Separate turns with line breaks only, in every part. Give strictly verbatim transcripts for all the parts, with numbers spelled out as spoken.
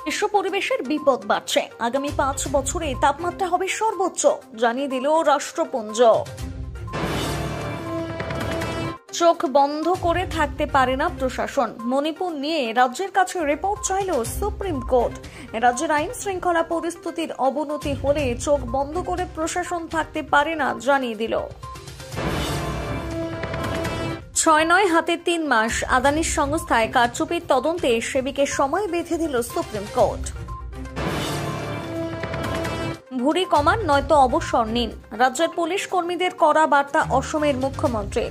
বিশ্ব পরিবেশের বিপদ বাড়ছে। আগামী পাঁচ বছরে তাপমাত্রা হবে সর্বোচ্চ, জানিয়ে দিল রাষ্ট্রপুঞ্জ। চোখ বন্ধ করে থাকতে পারে না প্রশাসন। মণিপুর নিয়ে রাজ্যের কাছে রিপোর্ট চাইল সুপ্রিম কোর্ট। রাজ্যের আইন শৃঙ্খলা পরিস্থিতির অবনতি হলে চোখ বন্ধ করে প্রশাসন থাকতে পারে না, জানিয়ে দিল। ছয় নয় হাতে তিন মাস আদানির সংস্থায় কারচুপির তদন্তে সেবিকে সময় বেঁধে দিল সুপ্রিম কোর্ট। ভুঁড়ি কমান নয়তো অবসর নিন, রাজ্যের পুলিশ কর্মীদের কড়া বার্তা অসমের মুখ্যমন্ত্রীর।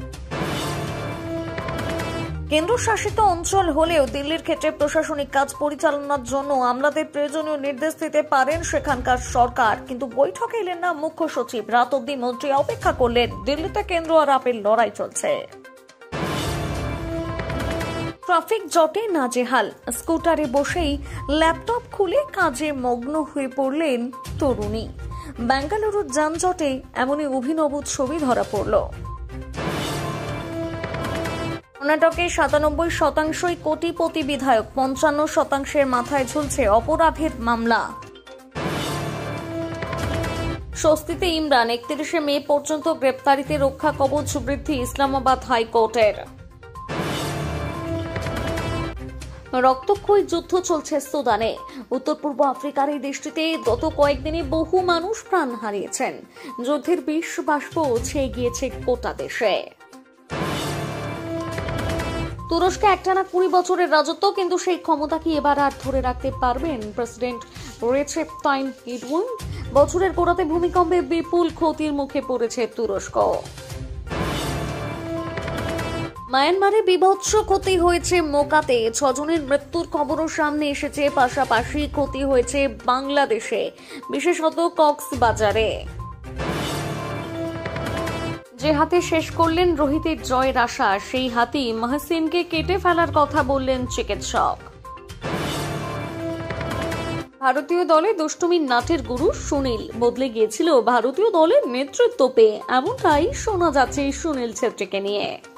কেন্দ্রশাসিত অঞ্চল হলেও দিল্লির ক্ষেত্রে প্রশাসনিক কাজ পরিচালনার জন্য আমলাদের প্রয়োজনীয় নির্দেশ দিতে পারেন সেখানকার সরকার, কিন্তু বৈঠকে এলেন না মুখ্য সচিব। রাত অবধি মন্ত্রী অপেক্ষা করলেন। দিল্লিতে কেন্দ্র আর আপেল লড়াই চলছে। ট্রাফিক জটে নাজেহাল, স্কুটারে বসেই ল্যাপটপ খুলে কাজে মগ্ন হয়ে পড়লেন তরুণী। বেঙ্গালুরুর যানজটে এমনই অভিনব ছবি ধরা পড়ল। কর্ণাটকে সাতানব্বই শতাংশই কোটিপতি বিধায়ক, পঞ্চান্ন শতাংশের মাথায় ঝুলছে অপরাধের মামলা। স্বস্তিতে ইমরান, একত্রিশে মে পর্যন্ত গ্রেপ্তারিতে রক্ষা কবচ বৃদ্ধি ইসলামাবাদ হাইকোর্টের। রক্তক্ষয়ী যুদ্ধ চলছে সুদানে। উত্তর পূর্ব আফ্রিকার এই দেশটিতে গত কয়েকদিনে বহু মানুষ প্রাণ হারিয়েছেন। যুদ্ধের বিষ বাষ্প ছেয়ে গিয়েছে গোটা দেশে। তুরস্কে একটানা কুড়ি বছরের রাজত্ব, কিন্তু সেই ক্ষমতা কি এবার আর ধরে রাখতে পারবেন প্রেসিডেন্ট রেসেপ তাইপ এরদোয়ান? বছরের গোড়াতে ভূমিকম্পে বিপুল ক্ষতির মুখে পড়েছে তুরস্ক। মায়ানমারে বিভৎস ক্ষতি হয়েছে মোকাতে, ছজনের মৃত্যুর খবরও সামনে এসেছে। পাশাপাশি ক্ষতি হয়েছে বাংলাদেশে, বিশেষত কক্সবাজারে। যে হাতে শেষ করলেন রোহিতের জয়ের আশা, সেই হাতই মাহসিনকে কেটে ফেলার কথা বললেন চিকিৎসক। ভারতীয় দলে দুষ্টুমির নাটের গুরু সুনীল বদলে গিয়েছিল ভারতীয় দলের নেতৃত্ব পেয়ে, এমনটাই শোনা যাচ্ছে সুনীল ছেত্রীকে নিয়ে।